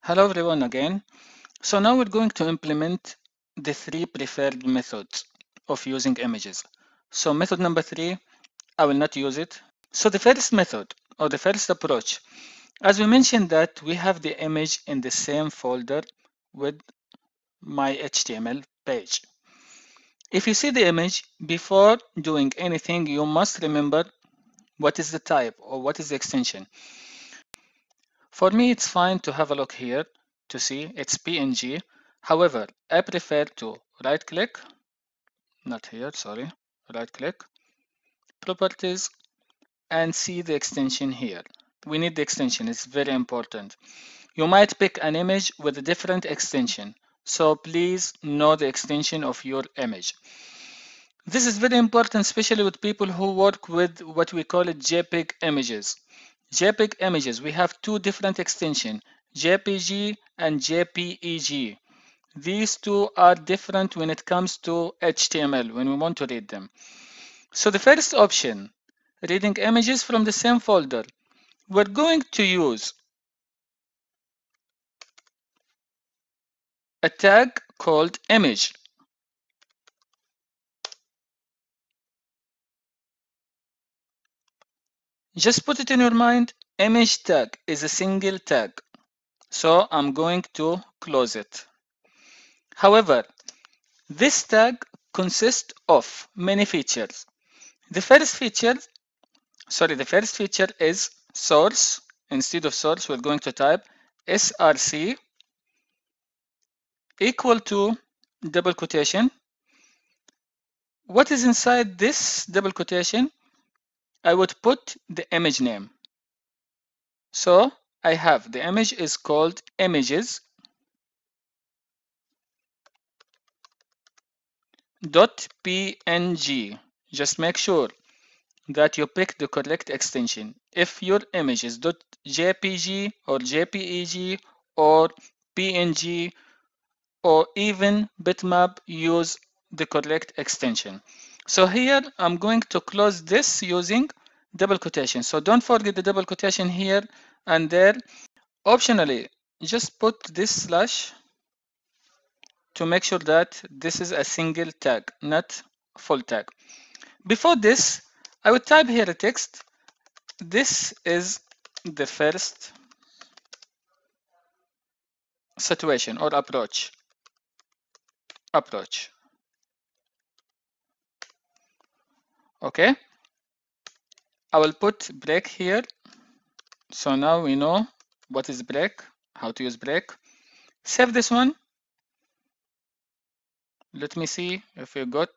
Hello everyone again. So now we're going to implement the three preferred methods of using images. So method number 3, I will not use it. So the first method or the first approach, as we mentioned that we have the image in the same folder with my HTML page. If you see the image, before doing anything, you must remember what is the type or what is the extension. For me, it's fine to have a look here to see it's PNG. However, I prefer to right click, not here, sorry, right click, properties, and see the extension here. We need the extension, it's very important. You might pick an image with a different extension, so please know the extension of your image. This is very important, especially with people who work with what we call it JPEG images. JPEG images, we have two different extensions, JPG and JPEG. These two are different when it comes to HTML, when we want to read them. So the first option, reading images from the same folder, we're going to use a tag called image. Just put it in your mind, image tag is a single tag. So I'm going to close it. However, this tag consists of many features. The first feature is source. Instead of source, we're going to type src equal to double quotation. What is inside this double quotation? I would put the image name. So I have the image is called images .png. Just make sure that you pick the correct extension. If your image is .jpg or jpeg or png or even bitmap, use the correct extension. So here I'm going to close this using double quotation. So don't forget the double quotation here and there. Optionally, just put this slash to make sure that this is a single tag, not full tag. Before this, I would type here a text. This is the first situation or approach. Okay, I will put break here. So now we know what is break, how to use break. Save this one. Let me see if we got.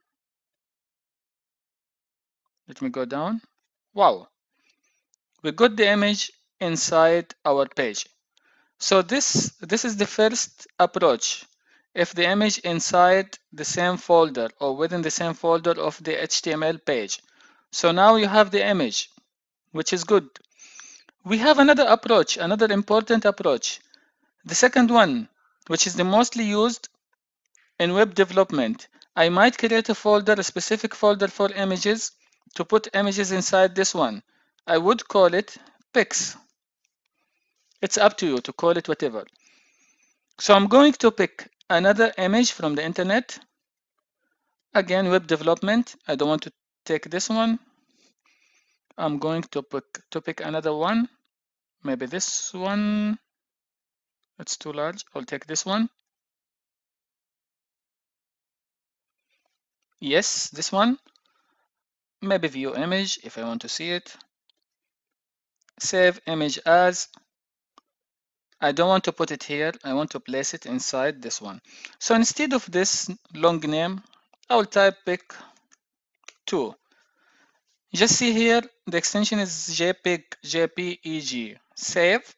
Let me go down. Wow, we got the image inside our page. So this is the first approach. If the image inside the same folder or within the same folder of the HTML page. So now you have the image, which is good. We have another approach, another important approach. The second one, which is the mostly used in web development. I might create a folder, a specific folder for images to put images inside this one. I would call it pics. It's up to you to call it whatever. So I'm going to pick another image from the internet. Again, web development. I don't want to take this one. I'm going to pick another one. Maybe this one. It's too large. I'll take this one. Yes, this one. Maybe view image if I want to see it. Save image as. I don't want to put it here. I want to place it inside this one. So instead of this long name, I will type pic 2. Just see here, the extension is JPEG, JPEG. Save.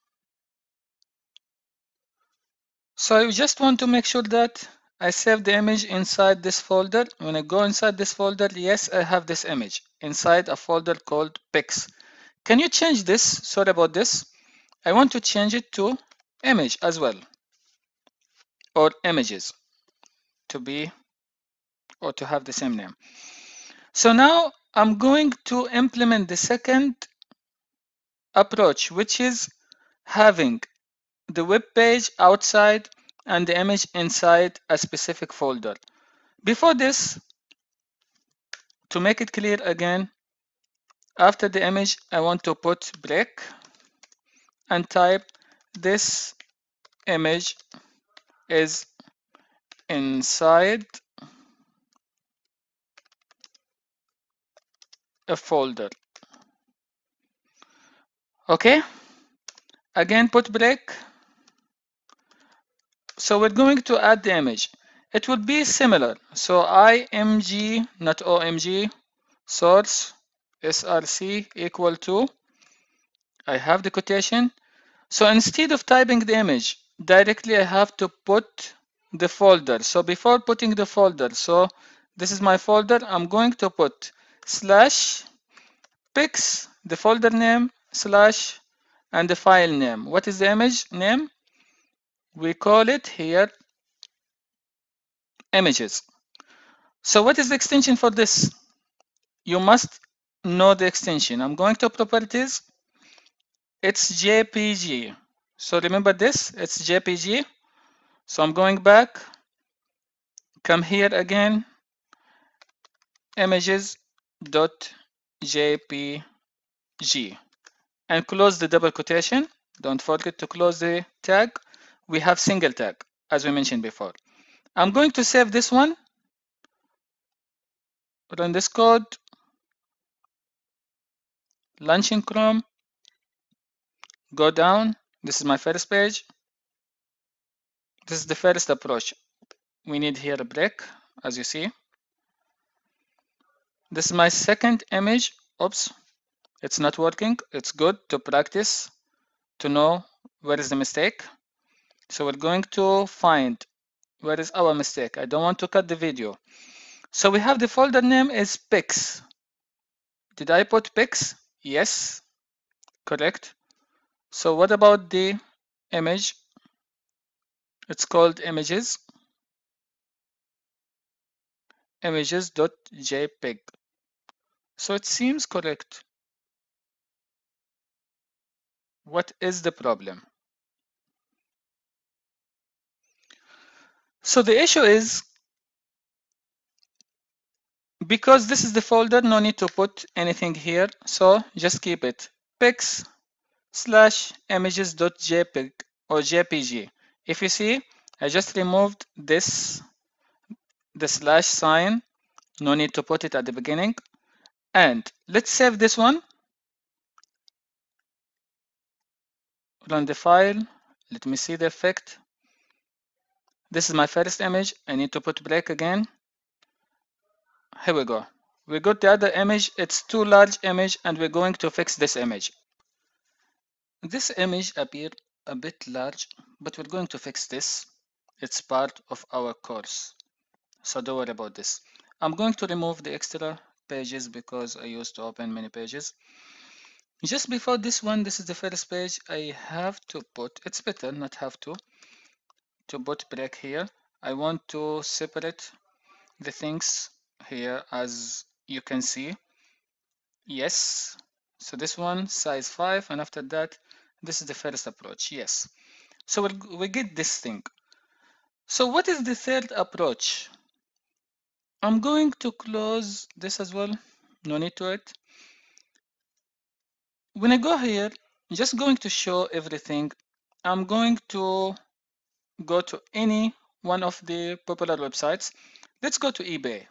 So I just want to make sure that I save the image inside this folder. When I go inside this folder, yes, I have this image inside a folder called pics. Can you change this? Sorry about this. I want to change it to image as well, or images to be, or to have the same name. So now I'm going to implement the second approach, which is having the web page outside and the image inside a specific folder. Before this, to make it clear again, after the image, I want to put break and type this image is inside a folder. Okay, again put break. So we're going to add the image. It would be similar. So img, not omg, source src equal to, I have the quotation. So instead of typing the image directly, I have to put the folder. So before putting the folder, so this is my folder, I'm going to put slash pics, the folder name, slash, and the file name. What is the image name? We call it here images. So what is the extension for this? You must know the extension. I'm going to properties. It's JPG. So remember this, it's JPG. So I'm going back, come here again, images.jpg, and close the double quotation. Don't forget to close the tag. We have single tag, as we mentioned before. I'm going to save this one, run this code, launch in Chrome, go down. This is my first page. This is the first approach. We need here a break, as you see. This is my second image. Oops, it's not working. It's good to practice to know where is the mistake. So we're going to find where is our mistake. I don't want to cut the video. So we have the folder name is pics. Did I put pics? Yes, correct. So what about the image? It's called images. Images.jpg. So it seems correct. What is the problem? So the issue is, because this is the folder, no need to put anything here. So just keep it pics slash images.jpg or jpg. If you see, I just removed this, the slash sign. No need to put it at the beginning. And let's save this one. Run the file. Let me see the effect. This is my first image. I need to put break again. Here we go. We got the other image. It's too large image, and we're going to fix this image. This image appeared a bit large, but we're going to fix this. It's part of our course, so don't worry about this. I'm going to remove the extra pages because I used to open many pages. Just before this one, this is the first page. I have to put, it's better not have to put break here. I want to separate the things here, as you can see. Yes, so this one size 5, and after that this is the first approach. Yes, so we get this thing. So what is the third approach? I'm going to close this as well, no need to it. When I go here, just going to show everything. I'm going to go to any one of the popular websites. Let's go to eBay.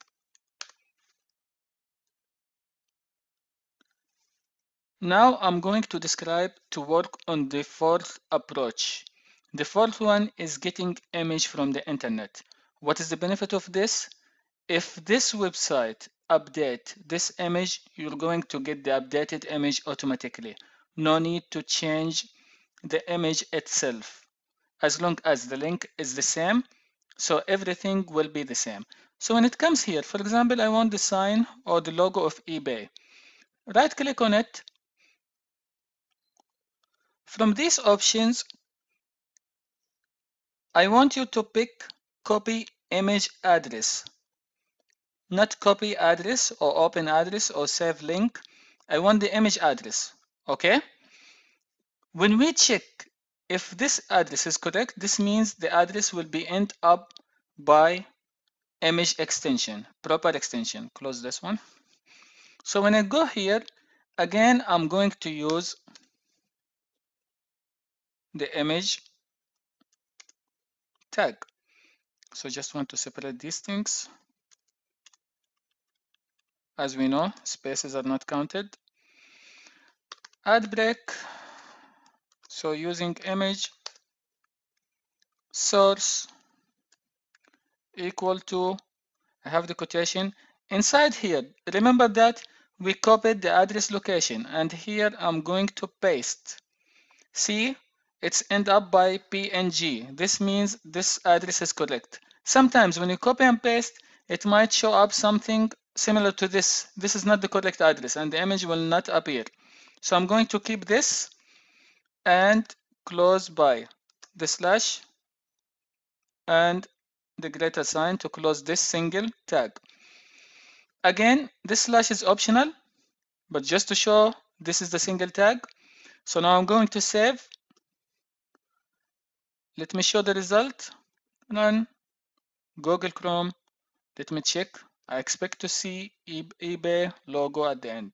Now I'm going to describe to work on the fourth approach. The fourth one is getting image from the internet. What is the benefit of this? If this website update this image, you're going to get the updated image automatically. No need to change the image itself. As long as the link is the same, so everything will be the same. So when it comes here, for example, I want the sign or the logo of eBay. Right click on it. From these options, I want you to pick copy image address. Not copy address or open address or save link. I want the image address. Okay? When we check If this address is correct, this means the address will be end up by image extension, proper extension. Close this one. So when I go here, again, I'm going to use the image tag. So just want to separate these things. As we know, spaces are not counted. Add break. So using image source equal to, I have the quotation inside here. Remember that we copied the address location, and here I'm going to paste. See, it's end up by PNG. This means this address is correct. Sometimes when you copy and paste, it might show up something similar to this. This is not the correct address and the image will not appear. So I'm going to keep this and close by the slash and the greater sign to close this single tag. Again, this slash is optional, but just to show this is the single tag. So now I'm going to save. Let me show the result. Run Google Chrome. Let me check. I expect to see eBay logo at the end.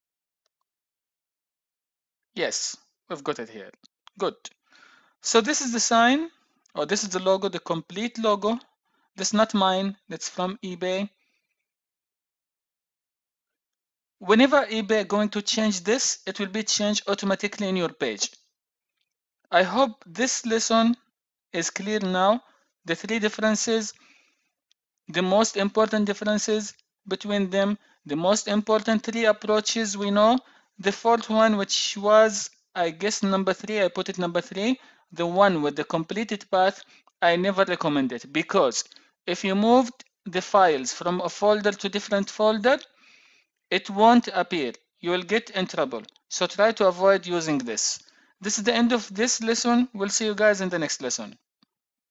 Yes, we've got it here. Good. So this is the sign, or this is the logo, the complete logo. This is not mine. That's from eBay. Whenever eBay going to change this, it will be changed automatically in your page. I hope this lesson is clear now. The three differences, the most important differences between them, the most important three approaches we know. The fourth one, which was, I guess, number 3, I put it number 3, the one with the completed path, I never recommend it, because if you moved the files from a folder to different folder, it won't appear. You will get in trouble. So try to avoid using this. This is the end of this lesson. We'll see you guys in the next lesson.